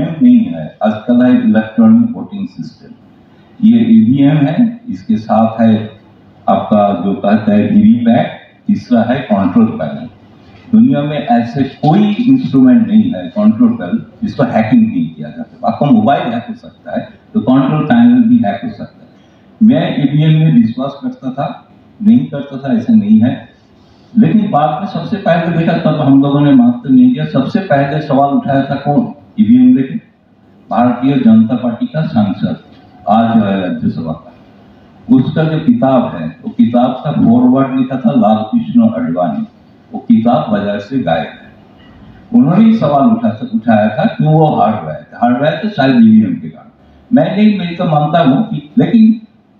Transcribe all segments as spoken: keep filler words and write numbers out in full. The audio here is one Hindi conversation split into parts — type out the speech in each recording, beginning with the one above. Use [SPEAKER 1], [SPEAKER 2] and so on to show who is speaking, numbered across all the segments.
[SPEAKER 1] ईवीएम नहीं है, आजकल है इलेक्ट्रॉनिक वोटिंग सिस्टम। ये ईवीएम है, इसके साथ है आपका जो कहता है वीवीपैट, तीसरा है कंट्रोल पैनल। दुनिया में ऐसे कोई इंस्ट्रूमेंट नहीं है कंट्रोल पैनल जिसको हैकिंग नहीं किया जा सकता। आपका मोबाइल हैक हो सकता है तो कंट्रोल पैनल भी हैक हो सकता है। मैं ईवीएम में विश्वास करता था, नहीं करता था ऐसा नहीं है, लेकिन बाद में सबसे पहले देखा तब हम लोगों ने मात्र नहीं दिया। सबसे पहले सवाल उठाया था कौन? ईवीएम लेके भारतीय जनता पार्टी का सांसद, आज जो है राज्यसभा का, उसका जो किताब है वो किताब का फॉरवर्ड लिखा था लाल कृष्ण आडवाणी। वो किताब बाजार से गायब है। उन्होंने ही सवाल उठा उठाया था क्यों वो हार रहे थे हार रहे थे शायद ईवीएम के कारण। मैं नहीं, मैं तो मानता हूँ कि, लेकिन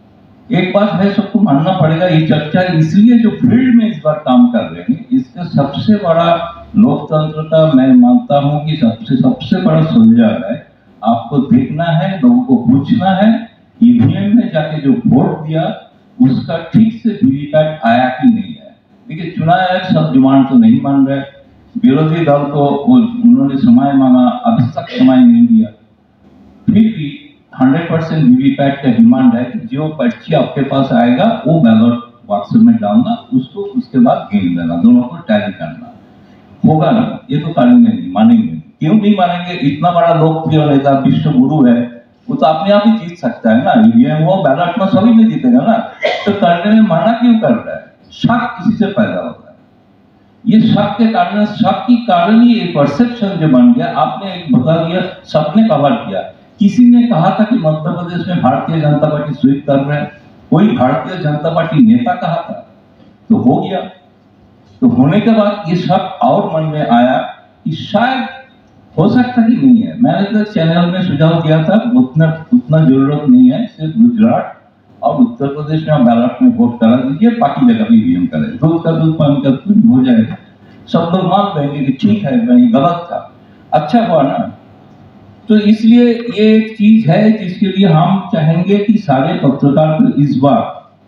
[SPEAKER 1] एक बात है सबको मानना पड़ेगा, ये चर्चा इसलिए जो फील्ड में इस बार काम कर रहे हैं, इसका सबसे बड़ा लोकतंत्र का मैं मानता हूं कि सबसे सबसे बड़ा सुलझाव है। आपको देखना है, लोगों को पूछना है, ईवीएम में जाके जो वोट दिया उसका ठीक से वीवीपैट आया कि नहीं है। देखिए, चुनाव आयोग सब डिमांड तो नहीं मान रहे, विरोधी दल को उन्होंने समय मांगा, अभी तक समय नहीं दिया, फिर भी हंड्रेड परसेंट वीवीपैट का डिमांड है कि जो पर्ची आपके पास आएगा वो बैलेट व्हाट्सएप में डालना, उसको उसके बाद गिन देना, दोनों को टैली करना। होगा ना? ये तो करेंगे नहीं, मानेंगे। क्यों नहीं मानेंगे? इतना बड़ा लोकप्रिय नेता, विश्व गुरु है, वो तो अपने आप ही जीत सकता है ना। ईवीएम वो बैलेट में सभी में जीतेगा ना, तो करने में मना क्यों कर रहा है? शक किसी से पैदा होता है। ये शक के कारण, शक के कारण ही एक परसेप्शन जो बन गया। आपने एक बता दिया, सबने कवर किया। किसी ने कहा था कि मध्य प्रदेश में भारतीय जनता पार्टी स्वीप कर रहे हैं, कोई भारतीय जनता पार्टी नेता कहा था, तो हो गया। तो होने के बाद ये शक और मन में आया कि शायद हो सकता कि नहीं है। मैंने तो चैनल में सुझाव दिया था उतना उतना जरूरत नहीं है, सिर्फ गुजरात और उत्तर प्रदेश में आप बैलेट में वोट करा दीजिए, बाकी जगह भी ईवीएम करें, दूध का दूध पानी का दूध हो जाएगा। सब लोग मान लेंगे कि ठीक है, मैं गलत था, अच्छा हुआ ना। तो इसलिए ये एक चीज है जिसके लिए हम चाहेंगे कि सारे पत्रकार को इस बार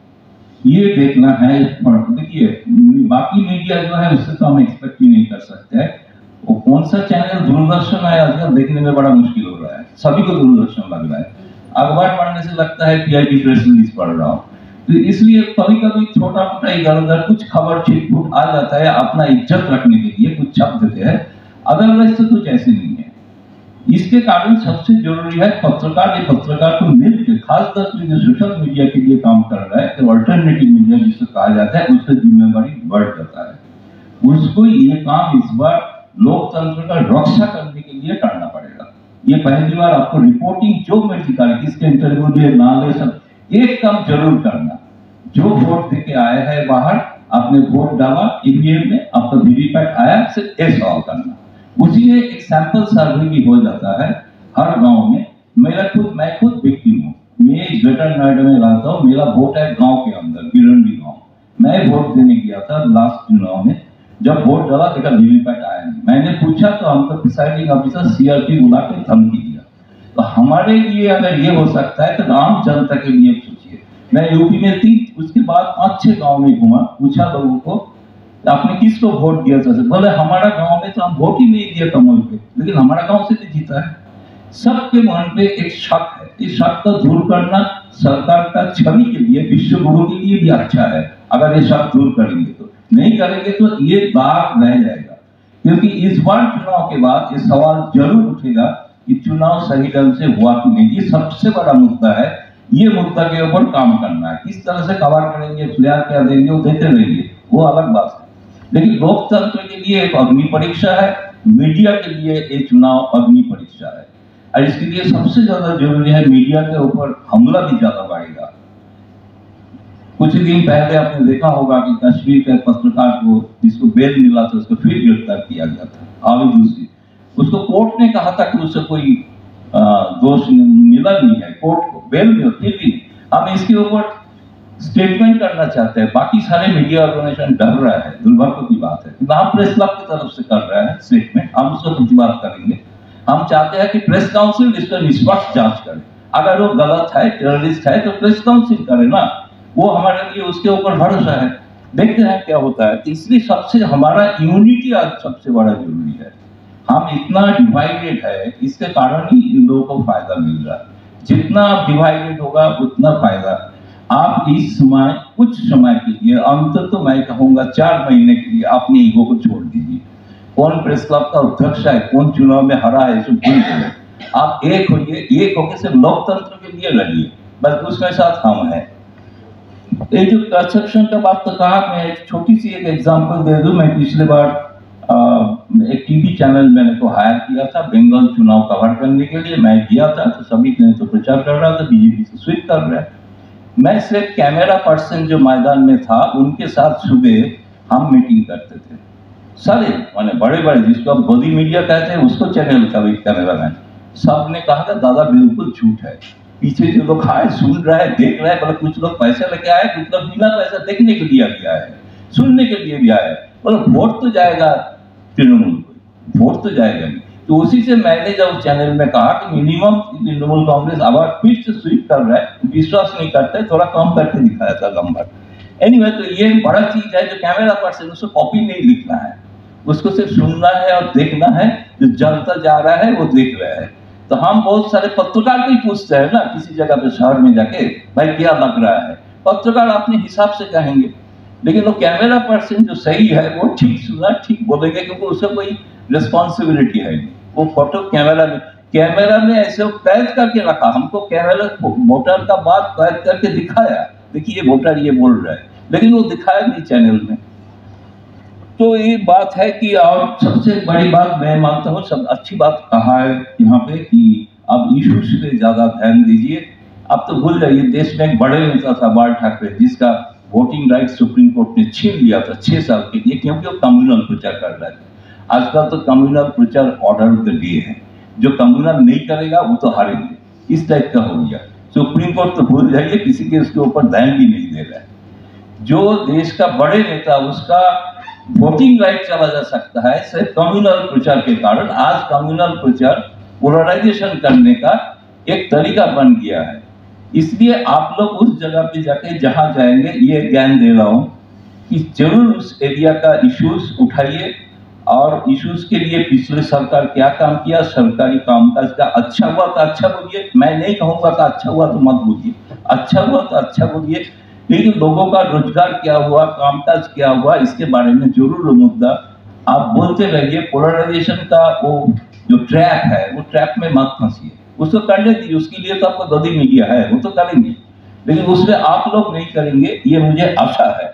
[SPEAKER 1] ये देखना है। देखिए, बाकी मीडिया जो है उससे तो हम एक्सपेक्ट ही नहीं कर सकते हैं। वो कौन सा चैनल, दूरदर्शन है, आजकल देखने में बड़ा मुश्किल हो रहा है, सभी को दूरदर्शन लग रहा है। अखबार पढ़ने से लगता है पीआईबी प्रेस रिलीज पढ़ रहा हूँ। तो इसलिए कभी कभी छोटा मोटा इधर उधर कुछ खबर छिटपुट आ जाता है, अपना इज्जत रखने के लिए कुछ छप देते हैं, अदरवाइज तो कुछ ऐसे नहीं है। इसके कारण सबसे जरूरी है पत्रकार, ये पत्रकार को मिलकर, खासतौर पर जो सोशल मीडिया के लिए काम कर रहा है, तो अल्टरनेटिव मीडिया जिसे कहा जाता है, उसकी जिम्मेवारी बढ़ जाता है। उसको ये काम इस बार लोकतंत्र का रक्षा करने के लिए करना पड़ेगा। ये पहली बार आपको रिपोर्टिंग जो मर्जी करे, किसके इंटरव्यू दिए ना ले, सब एक काम जरूर करना। जो वोट देके आया है बाहर, आपने वोट डाला ईवीएम में, आपका वीवीपैट आया, सिर्फ एक सवाल करना। उसी में एक सैंपल सर्वे भी हो जाता है हर गांव में। मेरा खुद मैं खुद विक्टिम हूँ, मैं ग्रेटर नोएडा में रहता हूँ, मेरा वोट है गांव के अंदर, बिरंडी गांव। मैं वोट देने गया था लास्ट चुनाव में, जब वोट डाला देखा वीवीपैट आया नहीं। मैंने पूछा तो हमको प्रिसाइडिंग ऑफिसर सीआरपी बुला के धमकी दिया। तो हमारे लिए अगर ये हो सकता है तो आम जनता के लिए सोचिए। मैं यूपी में थी, उसके बाद पांच छह गांव में घूमा, पूछा लोगों को आपने किसको वोट दिया था? बोले हमारा गांव में तो हम वोट ही नहीं दिया कमल पे, लेकिन हमारा गांव से भी जीता है। सबके मन पे एक शक है, इस शक को दूर करना सरकार का छवि के लिए, विश्व गुरु के लिए भी अच्छा है। अगर ये शक दूर करेंगे तो, नहीं करेंगे तो ये दाग रह जाएगा। क्योंकि इस बार चुनाव के बाद ये सवाल जरूर उठेगा कि चुनाव सही ढंग से हुआ कि नहीं। ये सबसे बड़ा मुद्दा है, ये मुद्दा के ऊपर काम करना है। किस तरह से कवर करेंगे, फ्लेयर क्या देंगे, वो देते रहेंगे, वो अलग बात है। लेकिन लोकतंत्र के लिए एक अग्नि परीक्षा है, मीडिया के लिए एक चुनाव अग्नि परीक्षा है, और इसके लिए सबसे ज्यादा जरूरी है मीडिया के ऊपर हमला भी ज्यादा बढ़ेगा। कुछ दिन पहले आपने देखा होगा कि कश्मीर के पत्रकार को जिसको बेल मिला था उसको फिर गिरफ्तार किया गया था। आवी दूसरी, उसको कोर्ट ने कहा था कि उससे कोई दोष मिला नहीं है, कोर्ट को बेल मिला, फिर भी हम इसके ऊपर स्टेटमेंट करना चाहते हैं। बाकी सारे मीडिया ऑर्गेनाइजेशन डर रहा है, दुर्भाग्य की बात है। वहां प्रेस क्लब की तरफ से कर रहा है स्टेटमेंट, हम उसको प्रतिवाद करेंगे। हम चाहते हैं कि प्रेस काउंसिल इसका निष्पक्ष जांच करे। अगर वो गलत है, टेररिस्ट है, तो प्रेस काउंसिल करे ना, वो हमारे लिए उसके ऊपर भरोसा है। देखते हैं क्या होता है। तो इसलिए सबसे हमारा यूनिटी आज सबसे बड़ा जरूरी है। हम इतना डिवाइडेड है, इसके कारण ही इन लोगों को फायदा मिल रहा है। जितना आप डिवाइडेड होगा उतना फायदा। आप इस समय कुछ समय के लिए, अंत तो मैं कहूंगा चार महीने के लिए अपने ईगो को छोड़ दीजिए। कौन प्रेस क्लब का अध्यक्ष है, कौन चुनाव में हरा है, सब भूल गए। आप एक होइए, एक होकर सिर्फ लोकतंत्र के लिए लड़िए, बस उसमें साथ हम हैं। ये जो कंस्ट्रक्शन का बात तो कहा, मैं एक छोटी सी एक एग्जांपल दे दूं। मैं पिछले बार आ, एक टीवी चैनल मैंने को हायर किया था बंगाल चुनाव कवर करने के लिए। मैं गया था तो सभी ने तो प्रचार कर रहा था, बीजेपी से स्विच कर रहा है। मैं सिर्फ कैमरा पर्सन जो मैदान में था उनके साथ सुबह हम मीटिंग करते थे। सारे माने बड़े बड़े, जिसको आप बड़ी मीडिया कहते हैं, उसको चैनल का भी कैमरामैन, सब ने कहा था दादा बिल्कुल झूठ है। पीछे जो लोग आए सुन रहे हैं, देख रहे हैं, मतलब कुछ लोग पैसे लेके आए, कुछ लोग बिना पैसा देखने के लिए भी आए, सुनने के लिए भी आए। मतलब वोट तो जाएगा तृणमूल को, वोट तो जाएगा नहीं। तो उसी से मैंने जब चैनल में कहा कि मिनिमम तृणमूल कांग्रेस आवाज फिर से स्वीप कर रहा है, विश्वास नहीं करते, थोड़ा कम करके दिखाया था नंबर। एनीवे, तो ये बड़ा चीज है जो कैमरा पर्सन, उसको कॉपी नहीं लिखना है, उसको सिर्फ सुनना है और देखना है। जो जलता जा रहा है वो देख रहा है। तो हम बहुत सारे पत्रकार को ही पूछते हैं ना, किसी जगह पे शहर में जाके, भाई क्या लग रहा है, पत्रकार अपने हिसाब से कहेंगे, लेकिन वो कैमरा पर्सन जो सही है वो ठीक सुना ठीक बोलेंगे, क्योंकि उससे कोई रिस्पॉन्सिबिलिटी है नहीं। वो फोटो कैमरा में कैमरा में ऐसे कैद करके रखा, हमको कैमरा वोटर का बात कैद करके दिखाया, देखिए वोटर ये बोल रहा है, लेकिन वो दिखाया नहीं चैनल में। तो ये बात है कि, और सबसे बड़ी बात मैं मानता हूँ, सब अच्छी बात कहा है यहाँ पे कि अब इश्यूज पे ज्यादा ध्यान दीजिए। अब तो भूल जाइए, देश में एक बड़े नेता था बाल ठाकरे, जिसका वोटिंग राइट सुप्रीम कोर्ट ने छीन लिया था छह साल के लिए, क्योंकि वो कम्युनल प्रचार कर रहा था। आजकल तो कम्युनल प्रचार ऑर्डर ऑफ द डे है, जो कम्युनल नहीं करेगा वो तो हारेंगे, इस टाइप का हो गया। सुप्रीम कोर्ट तो भूल जाइए, किसी के उसके ऊपर ध्यान भी नहीं दे रहा है। जो देश का बड़े नेता, उसका वोटिंग राइट चला जा सकता है सिर्फ कम्युनल प्रचार के कारण। आज कम्युनल प्रचार पोलराइजेशन करने का एक तरीका बन गया है। इसलिए आप लोग उस जगह पे जाके जहां जाएंगे, ये ज्ञान दे रहा हूं कि जरूर उस एरिया का इश्यूज उठाइए, और इश्यूज के लिए पिछले सरकार क्या काम किया, सरकारी कामकाज का अच्छा हुआ तो अच्छा बोलिए, मैं नहीं कहूंगा कि अच्छा हुआ तो मत बोलिए, अच्छा हुआ तो अच्छा बोलिए, लेकिन लोगों का रोजगार क्या हुआ, कामकाज क्या हुआ, इसके बारे में जरूर मुद्दा आप बोलते रहिए। पोलराइजेशन का वो जो ट्रैप है, वो ट्रैप में मत फंसिए, उसको करने दीजिए, उसके लिए तो आपको गदी मीडिया है, वो तो करेंगे, लेकिन उसमें आप लोग नहीं करेंगे, ये मुझे आशा है।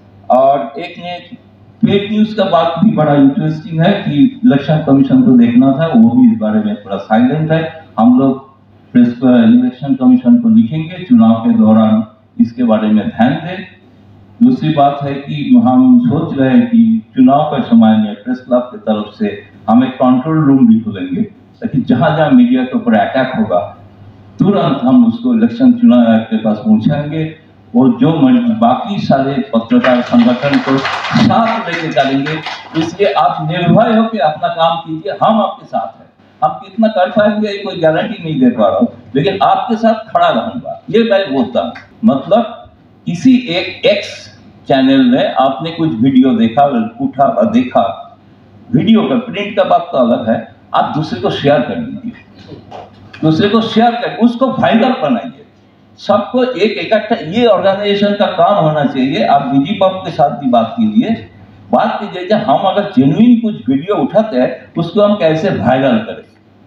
[SPEAKER 1] और एक ने फेक न्यूज का बात भी बड़ा इंटरेस्टिंग है कि इलेक्शन कमीशन को देखना था, वो भी इस बारे में थोड़ा साइलेंट है। हम लोग प्रेस इलेक्शन कमीशन को लिखेंगे चुनाव के दौरान, इसके बारे में ध्यान दें। दूसरी बात है कि हम सोच रहे हैं कि चुनाव के समय में प्रेस क्लब की तरफ से हम एक कंट्रोल रूम भी खोलेंगे, ताकि जहां जहां मीडिया के ऊपर अटैक होगा तुरंत हम उसको इलेक्शन चुनाव आयोग के पास पहुंचाएंगे, और जो बाकी सारे पत्रकार संगठन को साथ लेके चलेंगे। इसलिए आप निर्भय होकर अपना काम कीजिए, हम आपके साथ हैं। हम कितना कर पाएंगे कोई गारंटी नहीं दे पा रहा हूं, लेकिन आपके साथ खड़ा रहूंगा, ये मैं बोलता हूं। मतलब किसी एक एक्स चैनल में आपने कुछ वीडियो देखा, उठा और देखा, वीडियो का प्रिंट का बात तो अलग है, आप दूसरे को शेयर कर दीजिए, दूसरे को शेयर कर, उसको वायरल बनाइए, सबको एक इकट्ठा, ये ऑर्गेनाइजेशन का काम होना चाहिए। आप बीजी पब के साथ भी बात कीजिए, बात कीजिए हम अगर जेन्युइन कुछ वीडियो उठाते हैं उसको हम कैसे वायरल करें,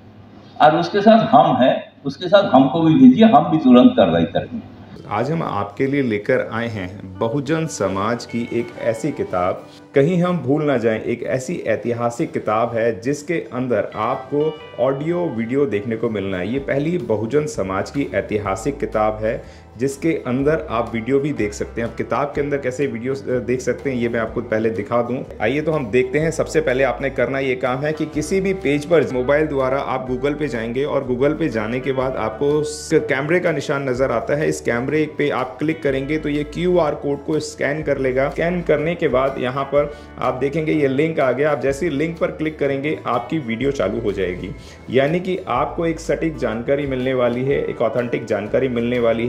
[SPEAKER 1] और उसके साथ हम हैं, उसके साथ हमको भी दीजिए, हम भी तुरंत कार्रवाई करेंगे।
[SPEAKER 2] आज हम आपके लिए लेकर आए हैं बहुजन समाज की एक ऐसी किताब, कहीं हम भूल ना जाएं, एक ऐसी ऐतिहासिक किताब है जिसके अंदर आपको ऑडियो वीडियो देखने को मिलना है। ये पहली बहुजन समाज की ऐतिहासिक किताब है जिसके अंदर आप वीडियो भी देख सकते हैं। अब किताब के अंदर कैसे वीडियो देख सकते हैं ये मैं आपको पहले दिखा दूं। आइए तो हम देखते हैं। सबसे पहले आपने करना ये काम है कि किसी भी पेज पर मोबाइल द्वारा आप गूगल पे जाएंगे, और गूगल पे जाने के बाद आपको कैमरे का निशान नजर आता है। इस कैमरे पे आप क्लिक करेंगे तो ये क्यू आर कोड को स्कैन कर लेगा। स्कैन करने के बाद यहाँ पर आप देखेंगे ये लिंक आ गया। आप जैसे लिंक पर क्लिक करेंगे आपकी वीडियो चालू हो जाएगी, यानी कि आपको एक सटीक जानकारी मिलने वाली है, एक ऑथेंटिक जानकारी मिलने वाली है।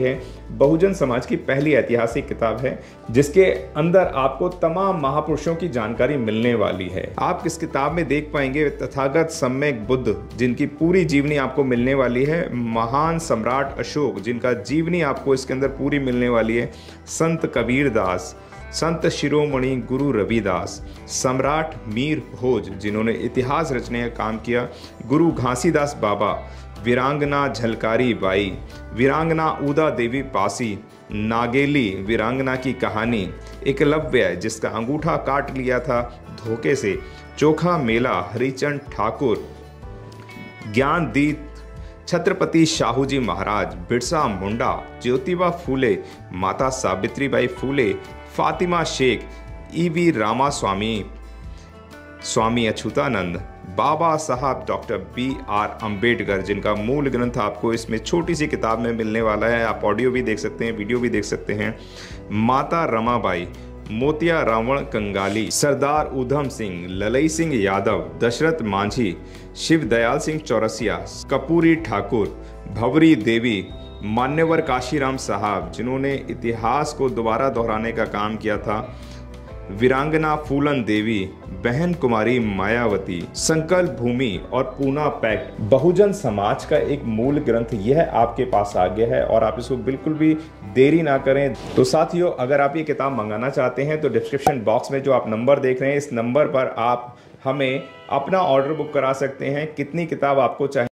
[SPEAKER 2] बहुजन समाज की पहली ऐतिहासिक किताब है जिसके अंदर आपको तमाम महापुरुषों की जानकारी मिलने वाली है। आप इस किताब में देख पाएंगे तथागत सम्यक बुद्ध जिनकी पूरी जीवनी आपको मिलने वाली है, महान सम्राट अशोक जिनका जीवनी आपको इसके अंदर पूरी मिलने वाली है, संत कबीर दास, संत शिरोमणि गुरु रविदास, सम्राट मीर भोज जिन्होंने इतिहास रचने का काम किया, गुरु घासीदास बाबा, वीरांगना झलकारी बाई, वीरांगना उदा देवी पासी, नागेली वीरांगना की कहानी, एकलव्य जिसका अंगूठा काट लिया था धोखे से, चोखा मेला हरिचंद ठाकुर, ज्ञानदीप छत्रपति शाहूजी महाराज, बिरसा मुंडा, ज्योतिबा फूले, माता Savitribai Phule, Fatima Sheikh, EV Ramaswamy, Swami Achyutananda, Baba Saheb doctor B are Ambedkar जिनका मूल ग्रंथ आपको इसमें छोटी सी किताब में मिलने वाला है। आप ऑडियो भी देख सकते हैं, वीडियो भी देख सकते हैं। माता रमाबाई, मोतिया रावण कंगाली, सरदार उधम सिंह, ललई सिंह यादव, दशरथ मांझी, शिव दयाल सिंह चौरसिया, कपूरी ठाकुर, भवरी देवी, मान्यवर काशीराम साहब जिन्होंने इतिहास को दोबारा दोहराने का काम किया था, वीरांगना फूलन देवी, बहन कुमारी मायावती, संकल्प भूमि और पूना पैक्ट। बहुजन समाज का एक मूल ग्रंथ यह आपके पास आ गया है और आप इसको बिल्कुल भी देरी ना करें। तो साथियों, अगर आप ये किताब मंगाना चाहते हैं तो डिस्क्रिप्शन बॉक्स में जो आप नंबर देख रहे हैं इस नंबर पर आप हमें अपना ऑर्डर बुक करा सकते हैं। कितनी किताब आपको चाहिए